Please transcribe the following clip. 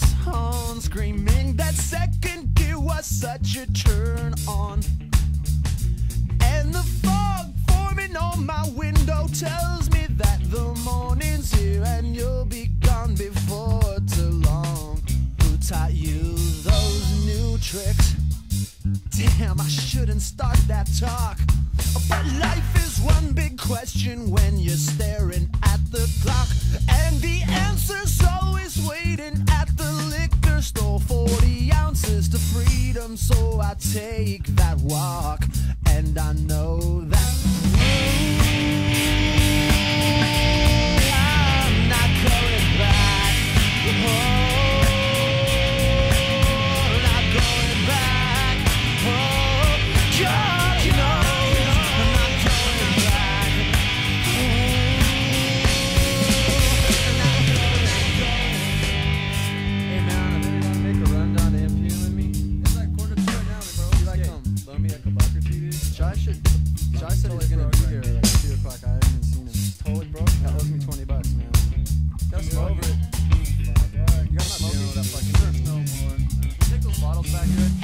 horn screaming. That second gear was such a turn on. And the fog forming on my window tells me that the morning's here and you'll be gone before too long. Who taught you those new tricks? Damn, I shouldn't start that talk. But life is one big question when you're staring at the clock, and the answer's always waiting at the liquor store. 40 ounces to freedom, so I take that walk, and I know that I'm not going back. Not going back. God knows I'm not going back. Hey man, I really want to make a run down to MPU with me. It's like quarter to 2 right now, bro. You like loan me like a buck or two, dude? Chai said he's gonna be here at like 2 o'clock. I haven't even seen him. Totally broke. That owes me $20, man. That's over it. You got my phone. That fucking hurts no more. Take those bottles back here.